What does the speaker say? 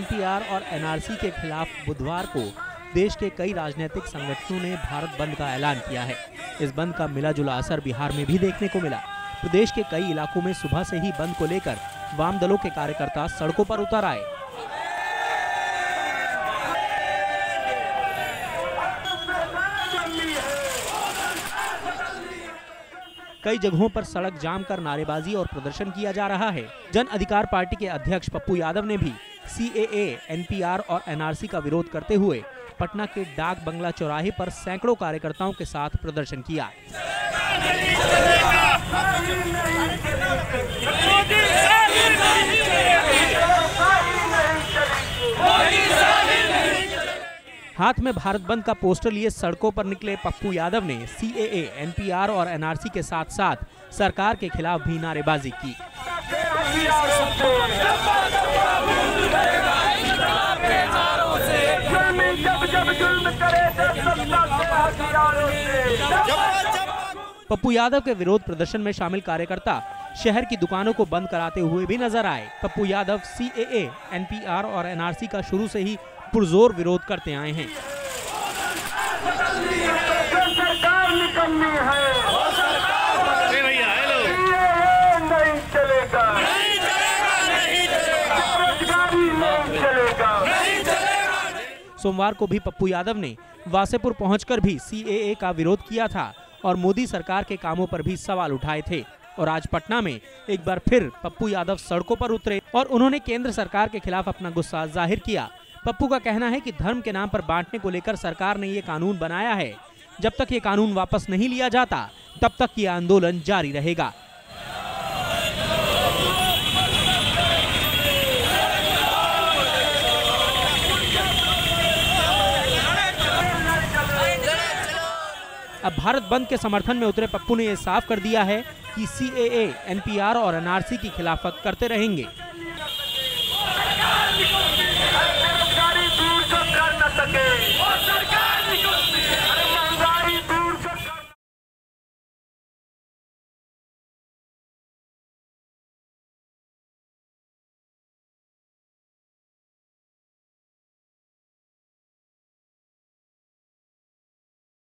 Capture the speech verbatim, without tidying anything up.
NPR और NRC के खिलाफ बुधवार को देश के कई राजनीतिक संगठनों ने भारत बंद का ऐलान किया है। इस बंद का मिला जुला असर बिहार में भी देखने को मिला। प्रदेश के कई इलाकों में सुबह से ही बंद को लेकर वाम दलों के कार्यकर्ता सड़कों पर उतर आए। कई जगहों पर सड़क जाम कर नारेबाजी और प्रदर्शन किया जा रहा है। जन अधिकार पार्टी के अध्यक्ष पप्पू यादव ने भी सीएए, एनपीआर और एनआरसी का विरोध करते हुए पटना के डाक बंगला चौराहे पर सैकड़ों कार्यकर्ताओं के साथ प्रदर्शन किया। हाथ में भारत बंद का पोस्टर लिए सड़कों पर निकले पप्पू यादव ने सीएए, एनपीआर और एनआरसी के साथ साथ सरकार के खिलाफ भी नारेबाजी की। पप्पू यादव के विरोध प्रदर्शन में शामिल कार्यकर्ता शहर की दुकानों को बंद कराते हुए भी नजर आए। पप्पू यादव सीएए, एनपीआर और एनआरसी का शुरू से ही पुरजोर विरोध करते आए हैं। सोमवार को भी पप्पू यादव ने वासेपुर पहुंचकर भी सीएए का विरोध किया था और मोदी सरकार के कामों पर भी सवाल उठाए थे। और आज पटना में एक बार फिर पप्पू यादव सड़कों पर उतरे और उन्होंने केंद्र सरकार के खिलाफ अपना गुस्सा जाहिर किया। पप्पू का कहना है कि धर्म के नाम पर बांटने को लेकर सरकार ने ये कानून बनाया है। जब तक ये कानून वापस नहीं लिया जाता तब तक ये आंदोलन जारी रहेगा। अब भारत बंद के समर्थन में उतरे पप्पू ने यह साफ कर दिया है कि सीएए, एनपीआर और एनआरसी की खिलाफत करते रहेंगे। कर न सके